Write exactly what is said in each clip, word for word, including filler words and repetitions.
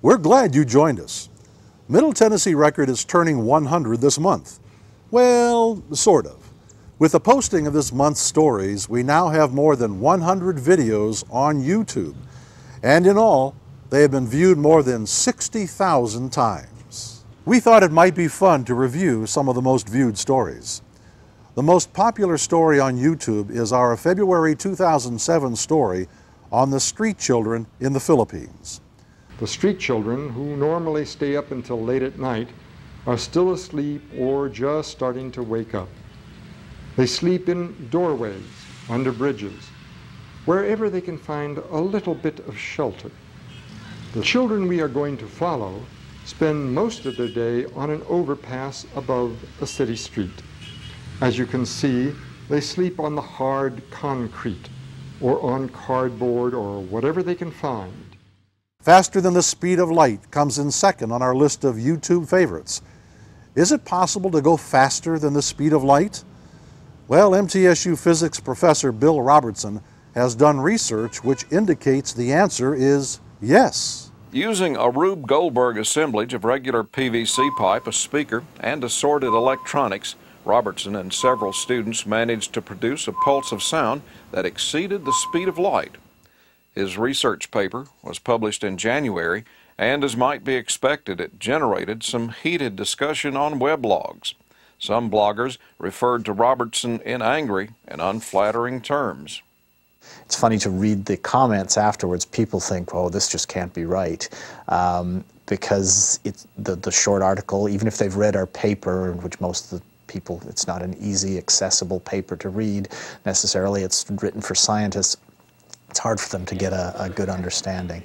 We're glad you joined us. Middle Tennessee Record is turning one hundred this month. Well, sort of. With the posting of this month's stories, we now have more than one hundred videos on YouTube. And in all, they have been viewed more than sixty thousand times. We thought it might be fun to review some of the most viewed stories. The most popular story on YouTube is our February two thousand seven story on the street children in the Philippines. The street children, who normally stay up until late at night, are still asleep or just starting to wake up. They sleep in doorways, under bridges, wherever they can find a little bit of shelter. The children we are going to follow spend most of their day on an overpass above a city street. As you can see, they sleep on the hard concrete or on cardboard or whatever they can find. Faster Than the Speed of Light comes in second on our list of YouTube favorites. Is it possible to go faster than the speed of light? Well, M T S U physics professor Bill Robertson has done research which indicates the answer is yes. Using a Rube Goldberg assemblage of regular P V C pipe, a speaker, and assorted electronics, Robertson and several students managed to produce a pulse of sound that exceeded the speed of light. His research paper was published in January, and as might be expected, it generated some heated discussion on weblogs. Some bloggers referred to Robertson in angry and unflattering terms. It's funny to read the comments afterwards. People think, oh, this just can't be right. Um, because it's the, the short article, even if they've read our paper, which most of the people, it's not an easy, accessible paper to read necessarily. It's written for scientists. It's hard for them to get a, a good understanding.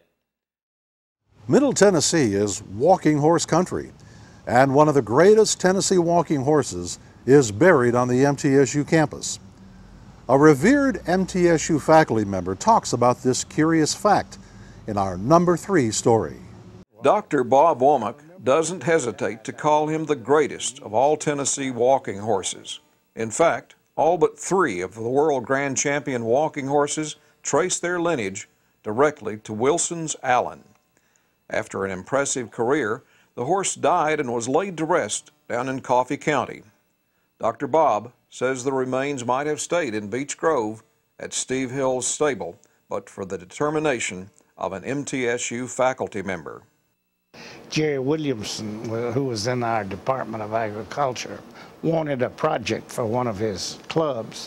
Middle Tennessee is walking horse country, and one of the greatest Tennessee walking horses is buried on the M T S U campus. A revered M T S U faculty member talks about this curious fact in our number three story. Doctor Bob Womack doesn't hesitate to call him the greatest of all Tennessee walking horses. In fact, all but three of the world grand champion walking horses trace their lineage directly to Wilson's Allen. After an impressive career, the horse died and was laid to rest down in Coffee County. Doctor Bob says the remains might have stayed in Beech Grove at Steve Hill's stable, but for the determination of an M T S U faculty member. Jerry Williamson, who was in our Department of Agriculture, wanted a project for one of his clubs.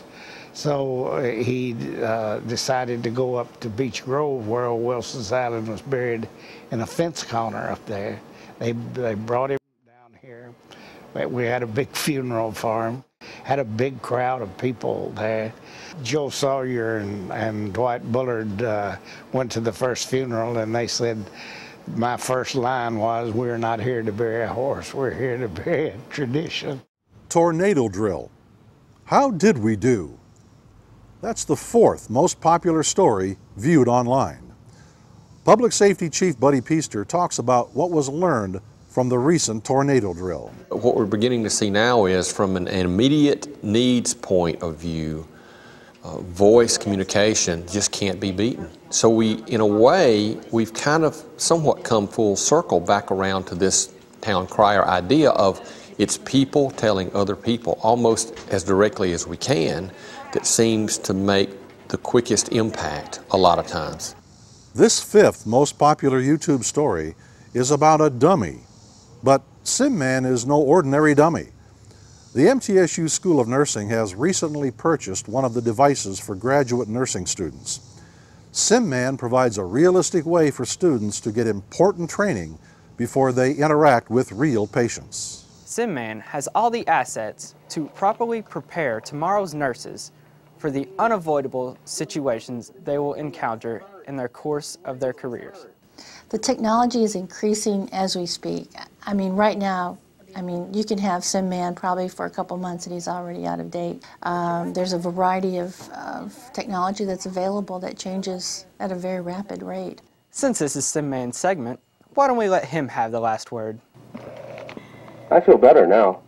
So he uh, decided to go up to Beech Grove, where old Wilson's Island was buried, in a fence corner up there. They, they brought him down here. We had a big funeral for him. Had a big crowd of people there. Joe Sawyer and, and Dwight Bullard uh, went to the first funeral, and they said, my first line was, we're not here to bury a horse, we're here to bury a tradition. Tornado drill. How did we do? That's the fourth most popular story viewed online. Public Safety Chief Buddy Peaster talks about what was learned from the recent tornado drill. What we're beginning to see now is, from an, an immediate needs point of view, uh, voice communication just can't be beaten. So we, in a way, we've kind of somewhat come full circle back around to this town crier idea of it's people telling other people almost as directly as we can that seems to make the quickest impact a lot of times. This fifth most popular YouTube story is about a dummy, but SimMan is no ordinary dummy. The M T S U School of Nursing has recently purchased one of the devices for graduate nursing students. SimMan provides a realistic way for students to get important training before they interact with real patients. SimMan has all the assets to properly prepare tomorrow's nurses for the unavoidable situations they will encounter in their course of their careers. The technology is increasing as we speak. I mean, right now, I mean, you can have SimMan probably for a couple months and he's already out of date. Um, there's a variety of, of technology that's available that changes at a very rapid rate. Since this is SimMan's segment, why don't we let him have the last word? I feel better now.